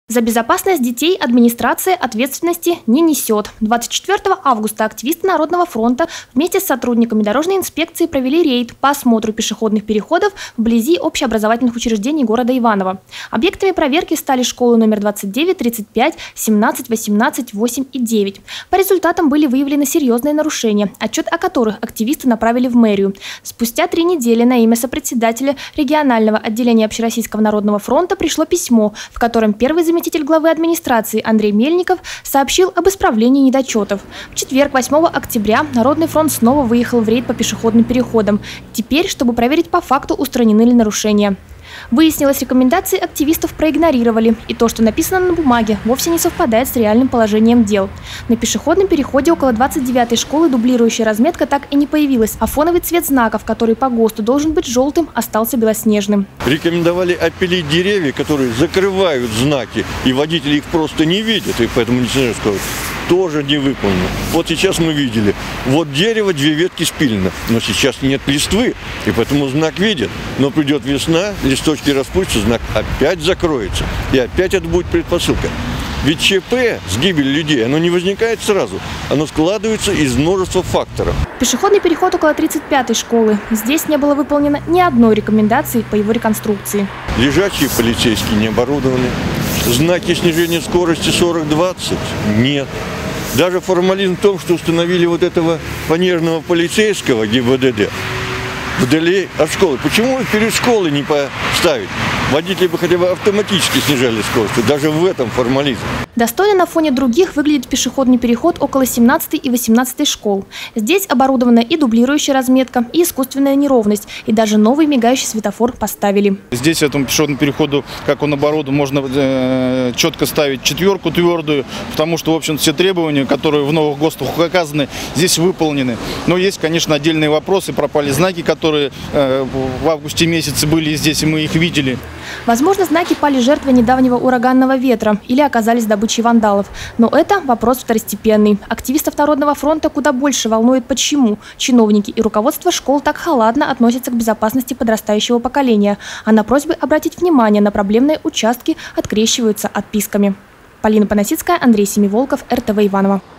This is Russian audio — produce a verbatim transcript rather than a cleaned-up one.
За безопасность детей администрация ответственности не несет. двадцать четвёртого августа активисты Народного фронта вместе с сотрудниками дорожной инспекции провели рейд по осмотру пешеходных переходов вблизи общеобразовательных учреждений города Иваново. Объектами проверки стали школы номер двадцать девять, тридцать пять, семнадцать, восемнадцать, восемь и девять. По результатам были выявлены серьезные нарушения, отчет о которых активисты направили в мэрию. Спустя три недели на имя сопредседателя регионального отделения Общероссийского Народного фронта пришло письмо, в котором первый заместитель Заместитель главы администрации Андрей Мельников сообщил об исправлении недочетов. В четверг, восьмого октября, Народный фронт снова выехал в рейд по пешеходным переходам. Теперь, чтобы проверить по факту, устранены ли нарушения. Выяснилось, рекомендации активистов проигнорировали, и то, что написано на бумаге, вовсе не совпадает с реальным положением дел. На пешеходном переходе около двадцать девятой школы дублирующая разметка так и не появилась, а фоновый цвет знаков, который по ГОСТу должен быть желтым, остался белоснежным. Рекомендовали опилить деревья, которые закрывают знаки, и водители их просто не видят, и поэтому не знаю, сказать, тоже не выполнено. Вот сейчас мы видели, вот дерево, две ветки спилено, но сейчас нет листвы, и поэтому знак видят. Но придет весна, листочки распустятся, знак опять закроется, и опять это будет предпосылка. Ведь ЧП с гибелью людей, оно не возникает сразу, оно складывается из множества факторов. Пешеходный переход около тридцать пятой школы. Здесь не было выполнено ни одной рекомендации по его реконструкции. Лежачие полицейские не оборудованы. Знаки снижения скорости сорок двадцать нет. Даже формализм в том, что установили вот этого фанерного полицейского ГИБДД вдали от школы. Почему перед школой не поставить? Водители бы хотя бы автоматически снижали скорость. Даже в этом формализм. Достойно на фоне других выглядит пешеходный переход около семнадцатой и восемнадцатой школ. Здесь оборудована и дублирующая разметка, и искусственная неровность, и даже новый мигающий светофор поставили. Здесь этому пешеходному переходу, как он оборудован, можно э, четко ставить четверку твердую, потому что, в общем, все требования, которые в новых ГОСТах указаны, здесь выполнены. Но есть, конечно, отдельные вопросы. Пропали знаки, которые э, в августе месяце были здесь, и мы их видели. Возможно, знаки пали жертвой недавнего ураганного ветра или оказались добычей вандалов. Но это вопрос второстепенный. Активистов Народного фронта куда больше волнует, почему чиновники и руководство школ так халатно относятся к безопасности подрастающего поколения, а на просьбы обратить внимание на проблемные участки открещиваются отписками. Полина Поносицкая, Андрей Семиволков, эр тэ вэ Иваново.